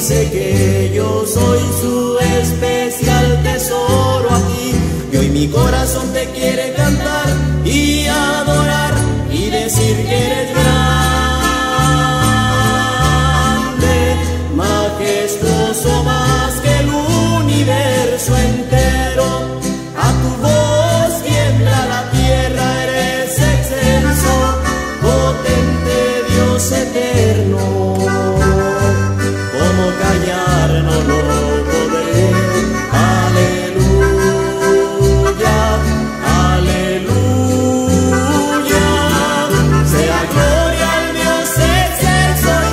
dice que yo soy su especial tesoro aquí. Y hoy mi corazón te quiere cantar y adorar y decir que eres grande, majestuoso más que el universo entero. A tu voz tiembla la tierra, eres excelso, potente Dios eterno. Cómo callar no lo podré. Aleluya, aleluya. Sea gloria al Dios excelso y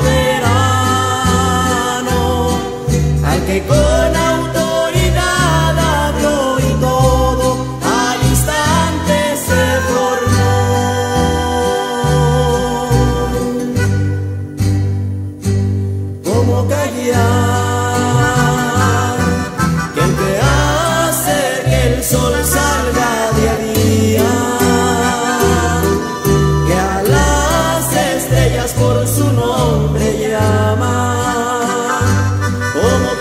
soberano, al que con autoridad habló y todo al instante se formó. ¿Cómo callar que el que hace que el sol salga de día, que a las estrellas por su nombre llama? ¿Cómo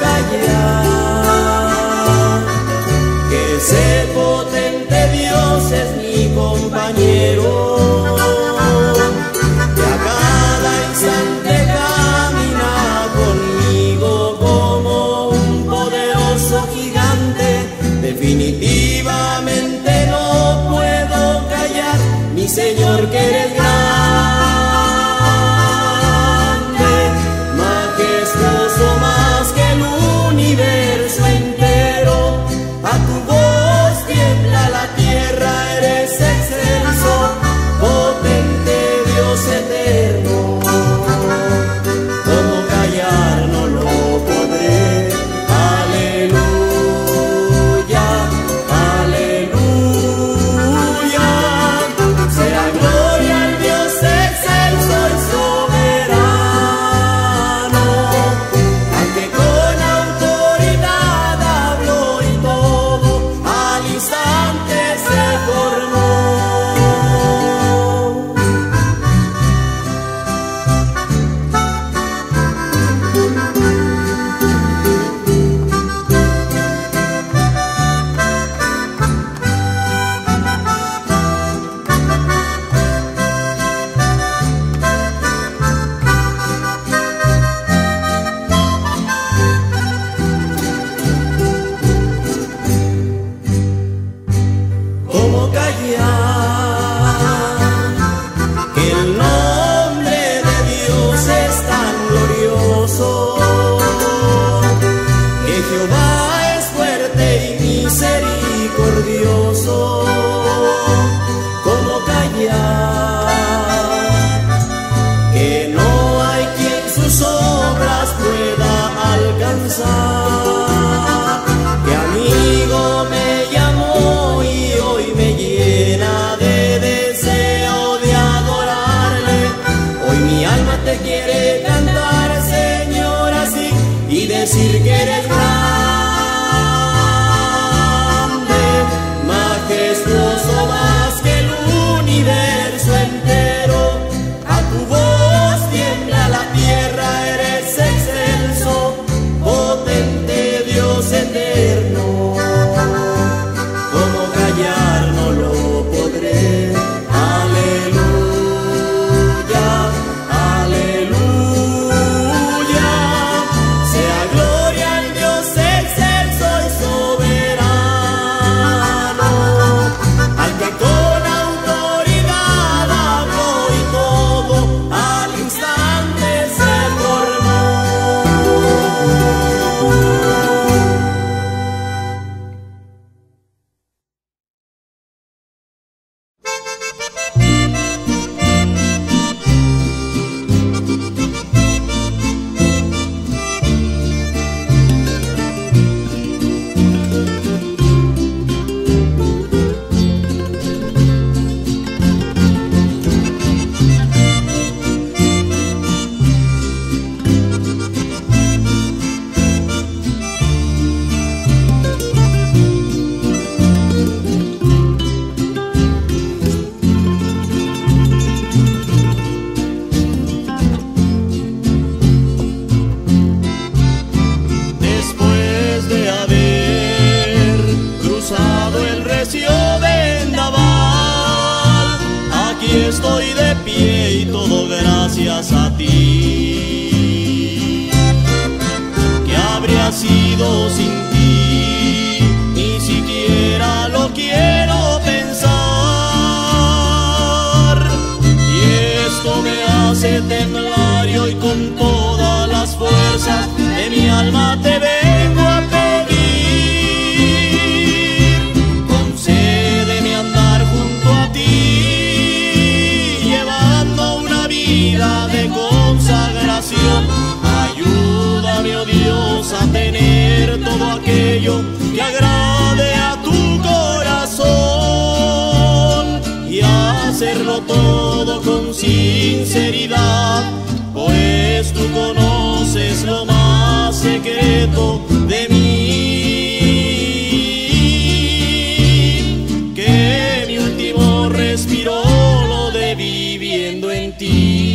callar que ese potente Dios es mi compañero, que a cada instante camina conmigo como un poderoso gigante? Definitivamente no puedo callar, mi Señor, que eres grande, majestuoso más que el universo entero. A tu voz tiembla la tierra, eres excelso, perdido sin ti, ni siquiera lo quiero pensar. Y esto me hace temblar y hoy con todas las fuerzas de mi alma te vengo a pedir. Concédeme andar junto a ti, llevando una vida de consagración. Ayúdame, oh Dios, a tener todo aquello que agrade a tu corazón y a hacerlo todo con sinceridad, pues tú conoces lo más secreto de mí, que mi último respiro lo dé viviendo en ti.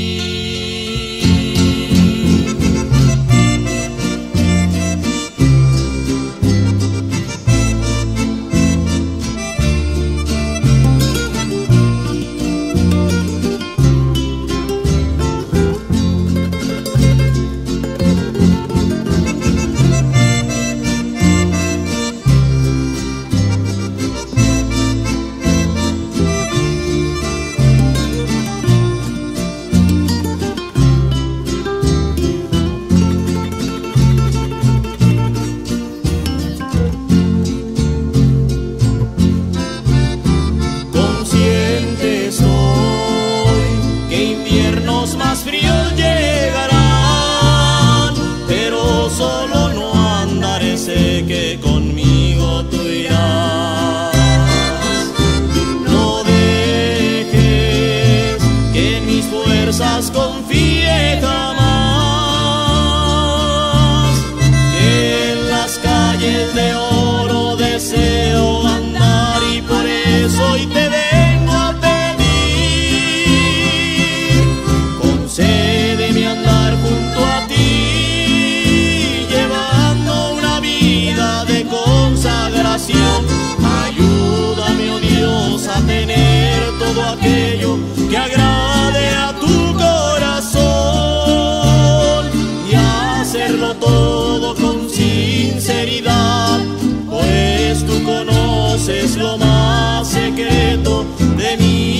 Que conmigo tú irás. No dejes que en mis fuerzas confíe jamás, que en las calles de oro deseo andar y por eso hoy te vengo a pedir. Concédeme andar junto a ti, de consagración. Ayúdame, oh Dios, a tener todo aquello que agrade a tu corazón y a hacerlo todo con sinceridad, pues tú conoces lo más secreto de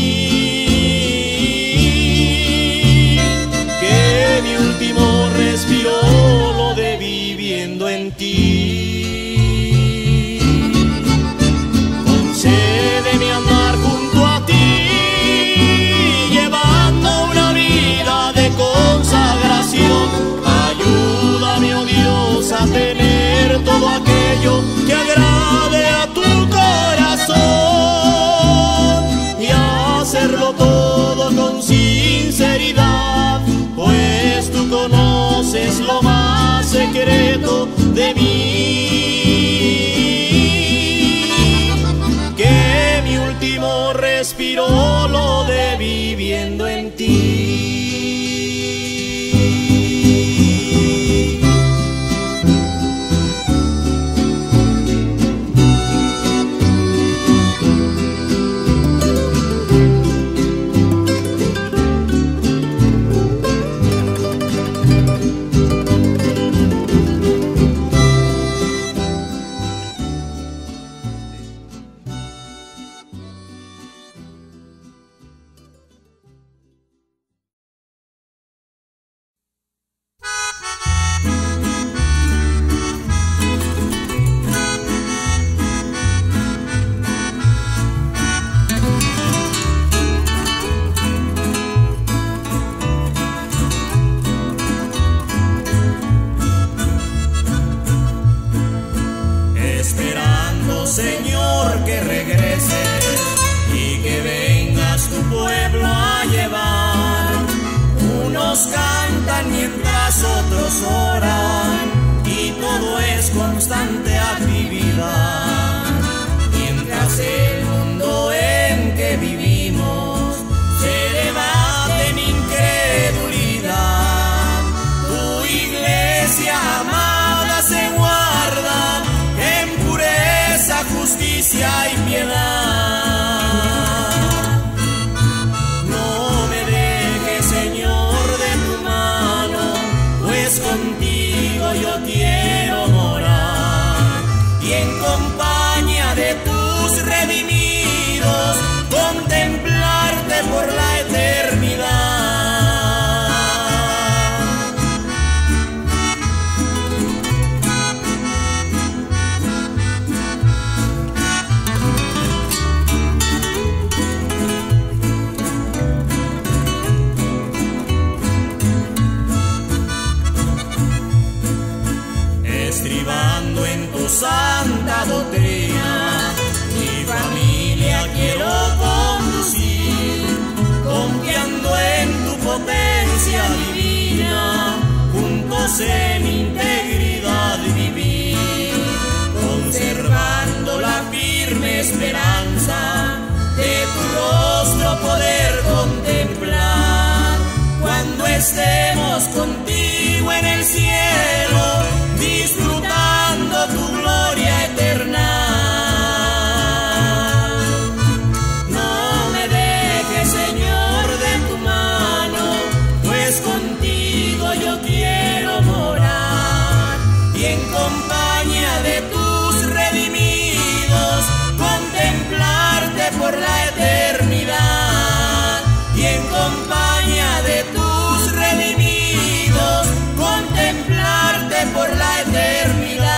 mí, que mi último respiro lo dé viviendo en ti. Concédeme andar junto a ti, llevando una vida de consagración. Ayúdame, oh Dios, a tener todo aquello que agrade a tu corazón y a hacerlo todo con sinceridad, pues tú conoces lo más secreto de mí, que mi último respiro lo dé viviendo en ti. Señor, que regreses y que vengas tu pueblo a llevar. Unos cantan mientras otros oran y todo es constante actividad. Mientras el mundo en que vivimos se debate en incredulidad, tu iglesia amada se guarda en pureza, justicia y piedad. No me dejes, Señor, de tu mano, pues contigo yo quiero morar. tu santa doctrina. Mi familia quiero conducir, confiando en tu potencia divina, juntos en integridad vivir, conservando la firme esperanza de tu rostro poder contemplar, cuando estemos contigo en el cielo, disfrutando tu gloria eterna. No me dejes, Señor, de tu mano, pues contigo yo quiero morar, y en compañía de tus redimidos contemplarte por la eternidad, y en compañía de tus redimidos contemplarte por la eternidad.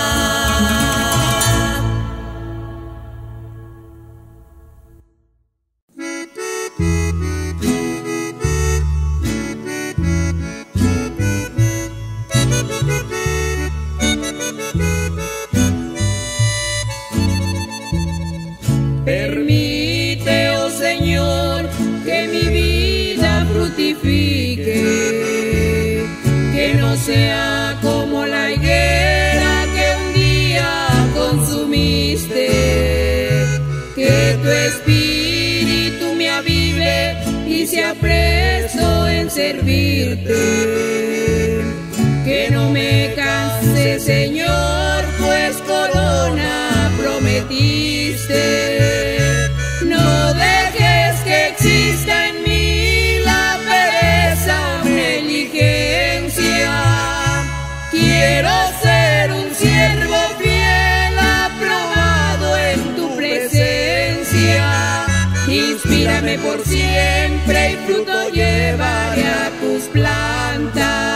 Permite, oh Señor, que mi vida fructifique, que no sea como la higuera que un día consumiste, que tu espíritu me avive y sea presto en servirte, que no me canse, Señor, pues corona prometiste. No dejes que exista en mí la pereza, negligencia. Quiero ser un siervo fiel, aprobado en tu presencia. Inspírame por siempre y fruto llevaré a tus plantas.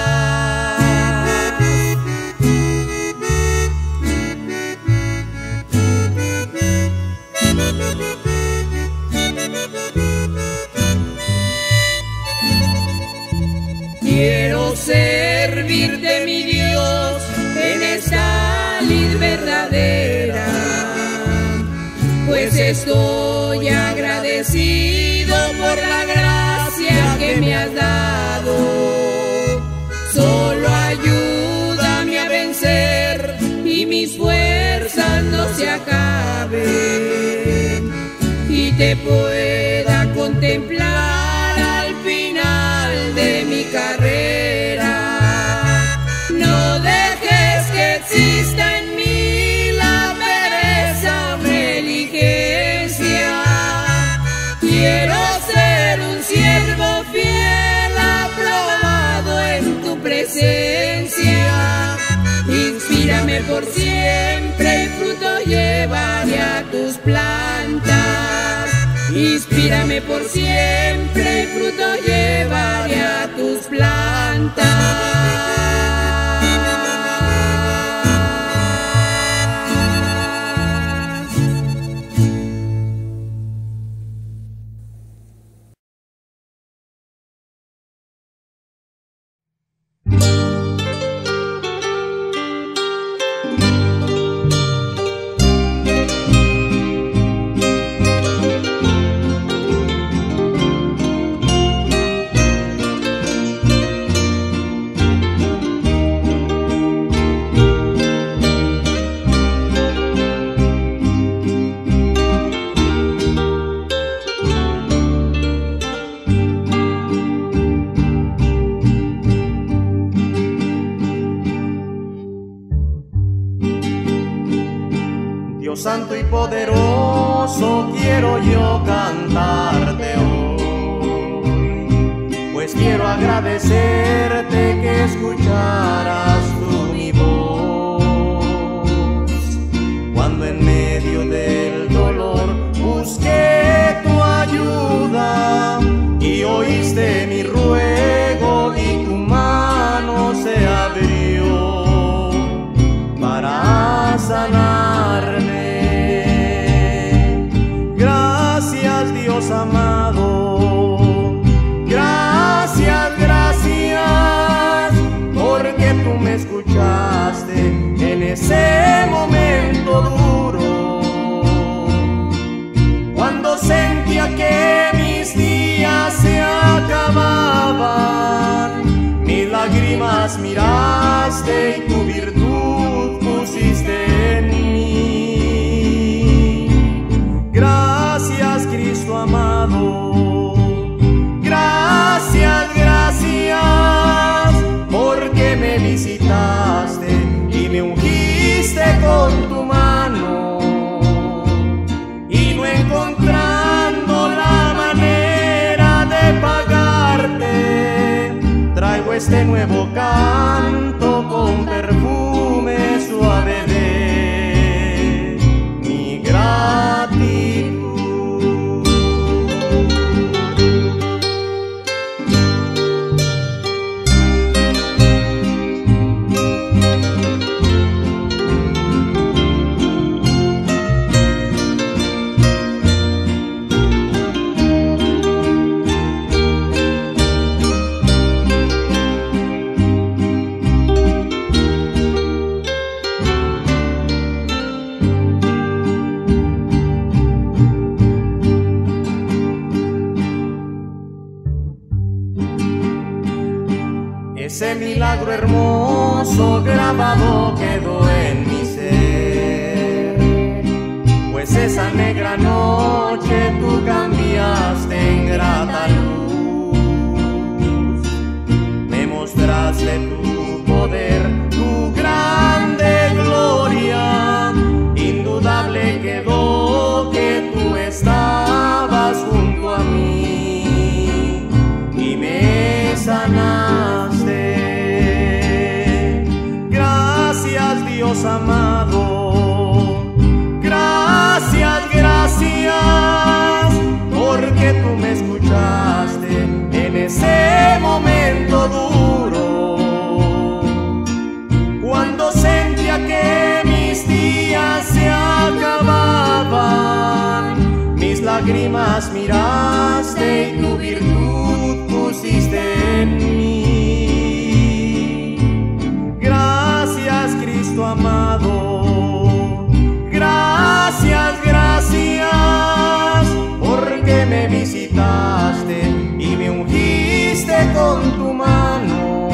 Quiero servirte, mi Dios, en esta lid verdadera, pues estoy agradecido por la gracia que me has dado. Solo ayúdame a vencer y mis fuerzas no se acaben, y te pueda contemplar al final de mi carrera. No dejes que exista en mí la pereza, negligencia. Quiero ser un siervo fiel, aprobado en tu presencia. Inspírame por siempre y fruto llevaré a tus plantas. Inspírame por siempre y fruto llevaré a tus plantas. Dios santo y poderoso, quiero yo cantarte hoy, pues quiero agradecerte que escucharas tú mi voz, cuando en medio del dolor busqué tu ayuda y oíste mi ruego y tu mano se abrió para sanarme. Gracias, Dios amado, gracias, gracias, porque lágrimas miraste y tu virtud pusiste en mí. Gracias, Cristo amado, gracias, gracias, porque me visitaste y me ungiste con tu mano, y no encontrando la manera de pagarte, traigo este nuevo canto con perfume suave de mi gratitud. Ese milagro hermoso grabado quedó en mi ser, pues esa negra noche tú cambiaste en grata luz. Me mostraste tu poder, tu grande gloria, indudable quedó que tú estabas junto a mí y me sanaste. Gracias, Dios amado, gracias, gracias, porque tú me escuchaste en ese momento duro, cuando sentía que mis días se acababan. Mis lágrimas miraste y tu virtud pusiste en mí. Gracias, Cristo amado, gracias, gracias, porque me visitaste y me ungiste con tu mano,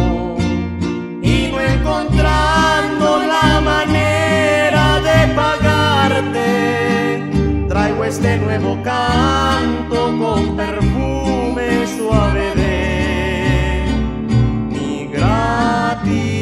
y no encontrando la manera de pagarte, traigo este nuevo canto con perfume suave de mi gratitud.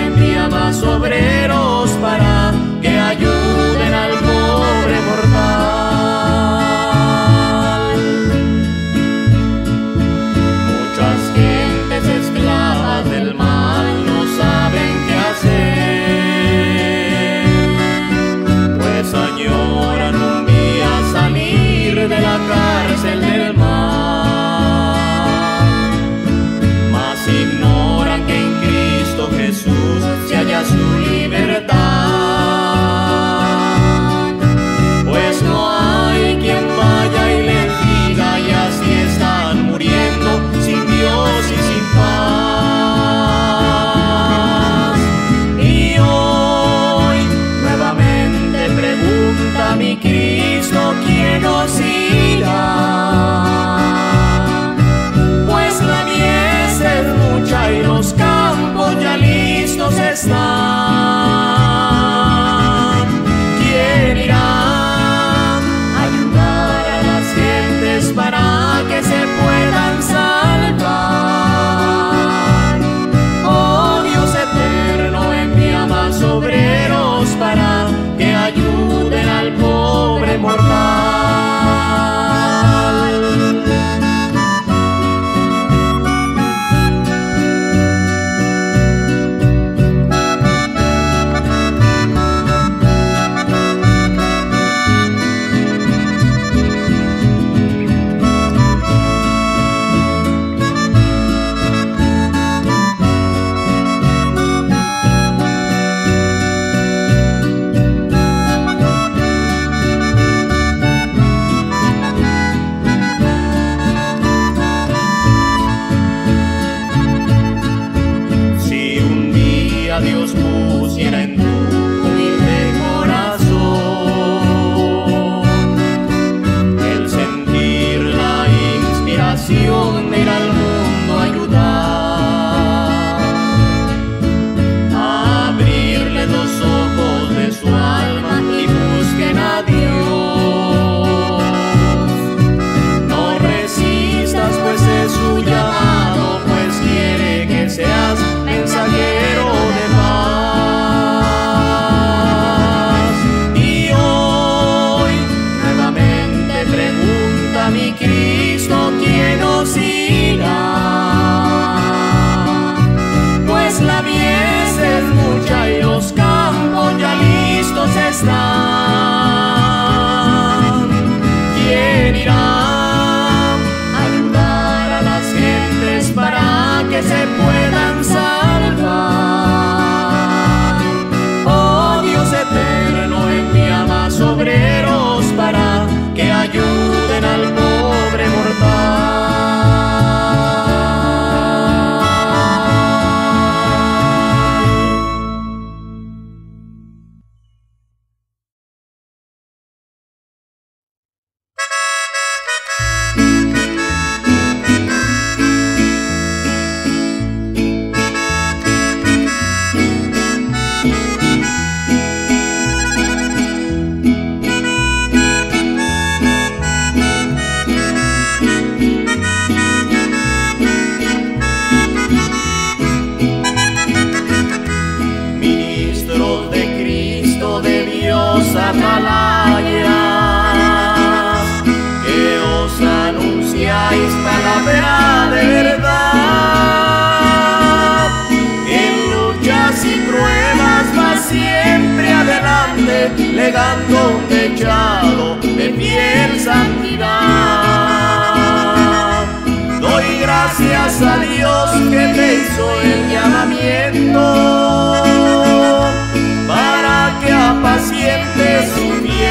Obreros para que ayuden al pobre mortal. hizo el llamamiento para que apaciente su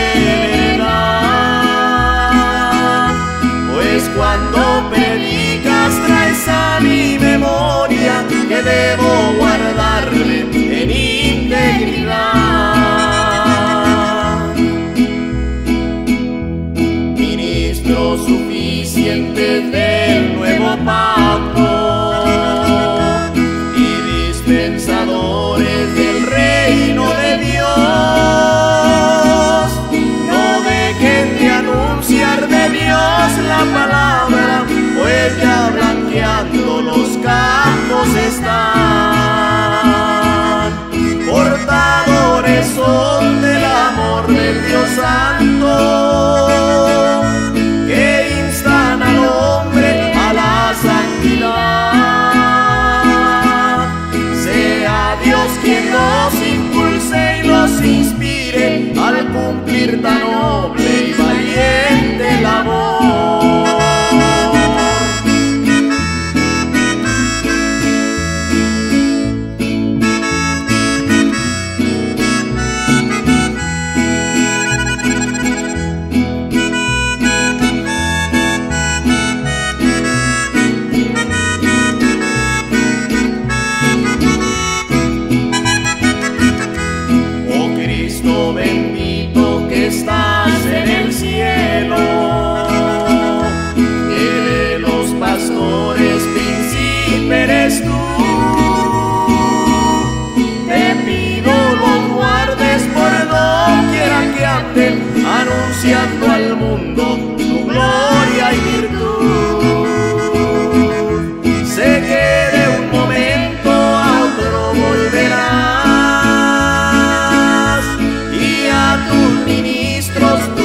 fidelidad. Pues cuando predicas traes a mi memoria que debo guardarme en integridad. Ministros suficientes del nuevo pacto y dispensadores del reino de Dios, no dejen de anunciar de Dios la palabra, pues ya blanqueando los campos están. Portadores son del amor del Dios Santo, que instan al hombre a la santidad. Sea Dios quien los impulse y los inspire al cumplir tan noble y valiente labor. Bendito que estás en el cielo, que de los pastores príncipe eres tú. Te pido los guardes por doquiera que anden, anunciando al mundo tu gloria y virtud. Sé que de un momento a otro volverás y a tus ministros tú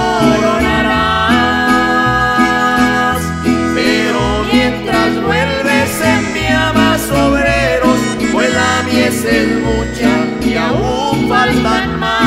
coronarás. Pero mientras vuelves envía más obreros, pues la mies es mucha y aún faltan más.